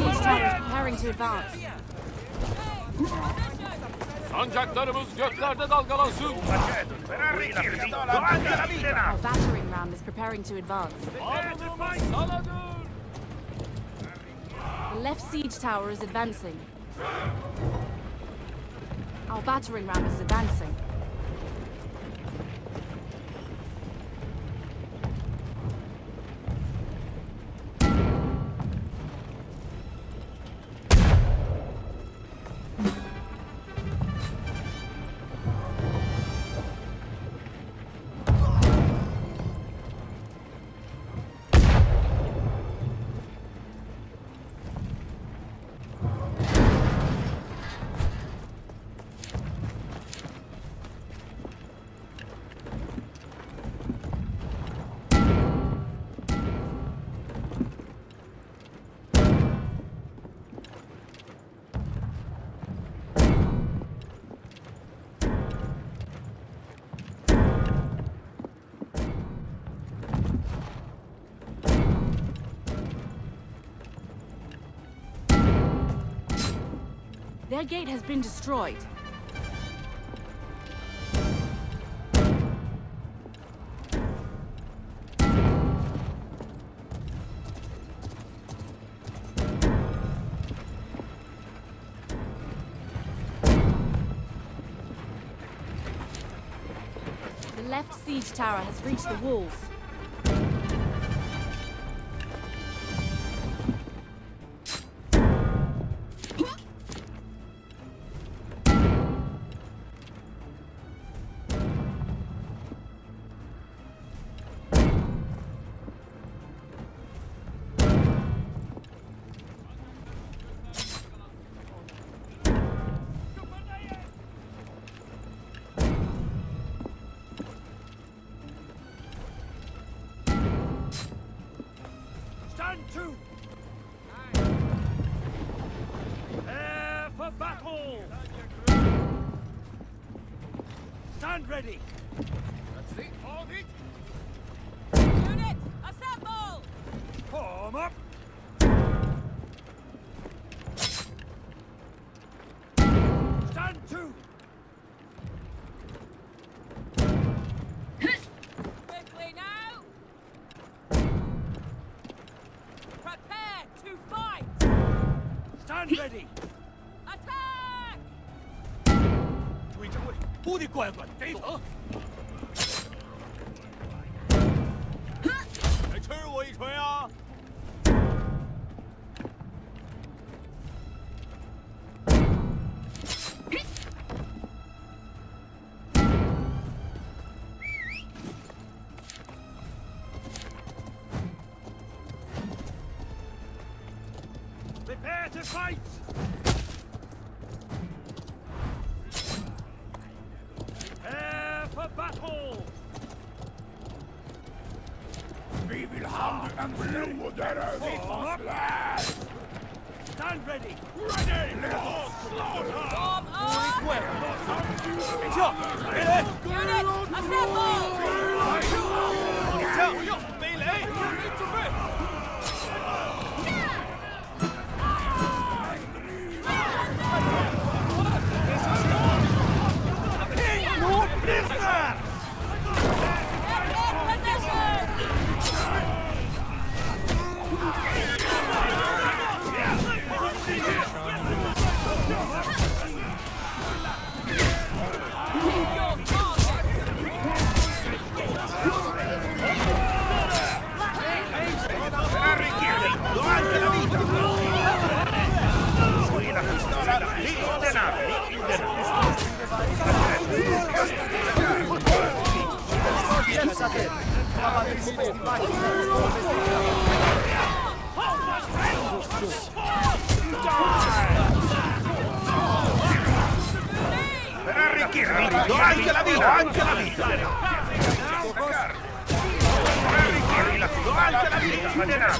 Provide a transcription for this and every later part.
siege tower is preparing to advance. Sancaklarımız göklerde dalgalansın. Our battering ram is preparing to advance. The left siege tower is advancing. Our battering ram is advancing. Their gate has been destroyed. The left siege tower has reached the walls. Prepare for battle! Stand ready! Hold it! Unit, assemble! Form up! Stand to! Quickly now! Prepare to fight! Stand ready! Attack! 注意正位，不得管管得走。来吃我一锤啊！ Prepare to fight! Prepare for battle! We will hunt and blow their earth. Stand ready! Ready! Slaughter! Form up! Unit, assemble! 飞雷！准备！ Per arricchirmi, do anche la vita, anche la vita! Per arricchirmi, do anche la vita, ma denaro!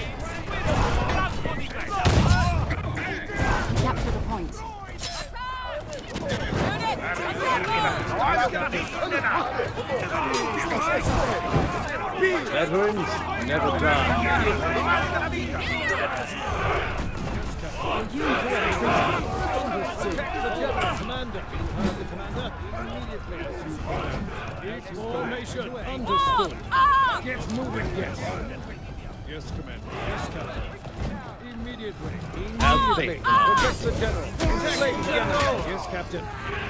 Capture the point. Unit, assemble! Do anche la vita, denaro! Veterans never die. Do anche la vita! Commander. The commander immediately. Each formation. Understood. Get moving, yes. Yes, Commander. Yes, Captain. Immediately. Immediately. Protect the general. Protect the general. Yes, Captain.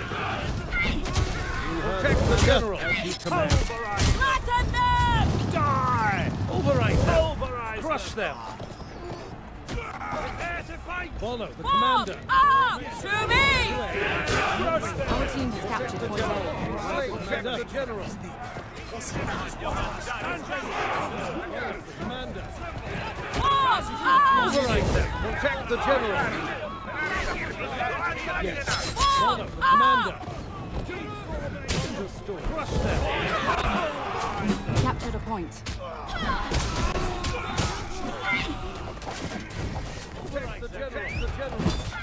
Protect the general. As you command. Flatten them! Die! Override them. Override. Crush them. Prepare to fight. Follow the Form commander. up! To me! Our team has captured point A. Protect the general. Commander. Form up! Override them. Protect the general. Yes. Follow the commander. Understood. Crush them. Captured a point. Protect the general. The general.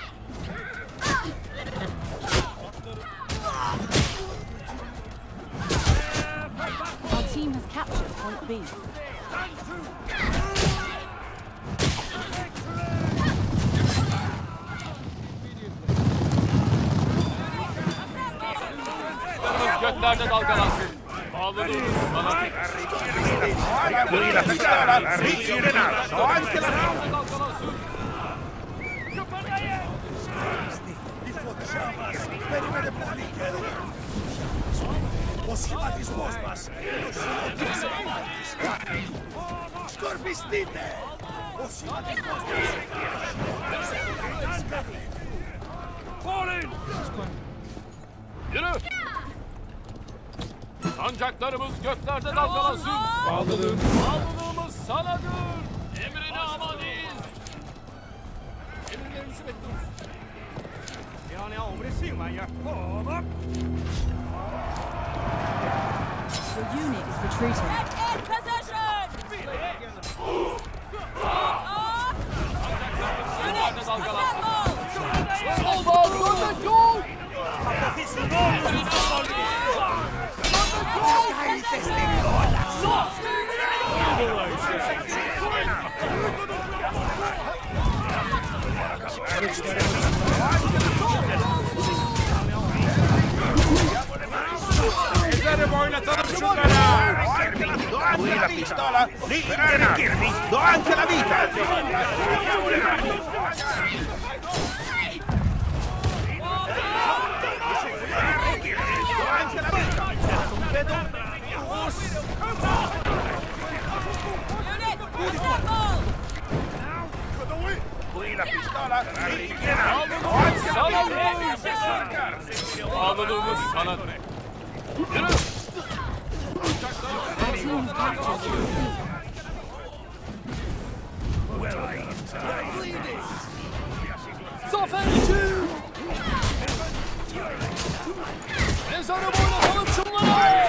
Our team has captured point B. Göklerde dalgalansın. Bağlılığımız sana. Qui la pistola, ritirata. Anche la Dalgalansın. Yürü. Sancaklarımız göklerde dalgalansın. Bağlılığımız sanadır. Emrine amadıyız. Emirlerinizi bekliyoruz. The unit is retreating. Get in position! Göklerde Units, dalgalansın. assemble! Eserim oynatalım şunlara. Qui la pistola, ritirata. Do anche la vita. Qui la pistola, ritirata. Do anche la vita. Bağlılığımız sanadır. Yürü. Our team has captured point C. Zafer için! Mezarı boylatalım şunlara!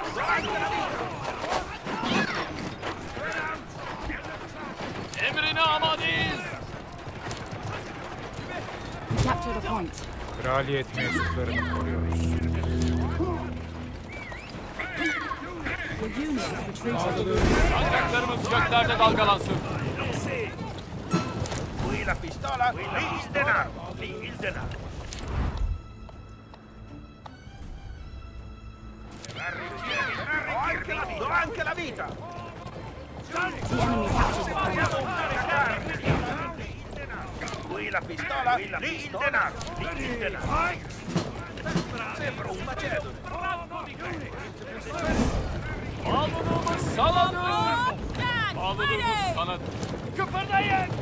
Emrine amadıyız! Captured a point. Kraliyet mensuplarını koruyoruz. The unit is retreating. Sancaklarımız göklerde dalgalansın. Qui la pistola, il denaro. Il denaro. Do anche la vita. The enemy captures the point. Qui la pistola, il denaro. Il denaro. Sembra un macello. Bağlılığımız sanadır! Bağlılığımız sanadır. Kıpırdayın!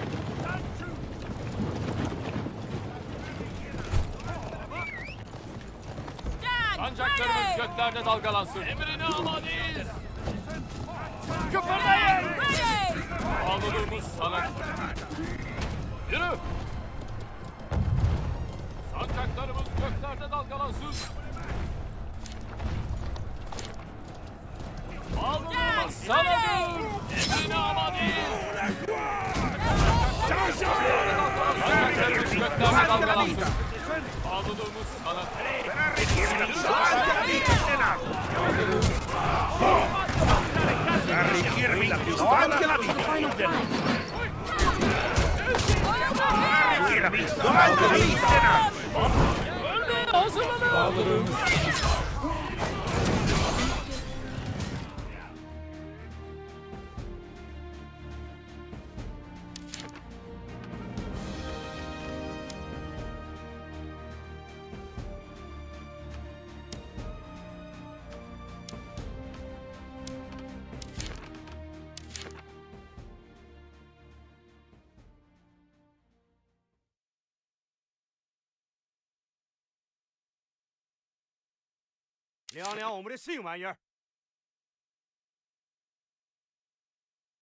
Sancaklarımız göklerde dalgalansın. Emrine amadıyız! Kıpırdayın! Bağlılığımız sanadır. Yürü! Sancaklarımız göklerde dalgalansın. Bağlılığımız sanadır. Emrine amadıyız. Sancaklarımız göklerde dalgalansın. Bağlılığımız sanadır. Arricchirmi la pistola, anche la vita. Doğan eliterna! Ölmeye hazırlanın. 聊聊我们的新玩意儿。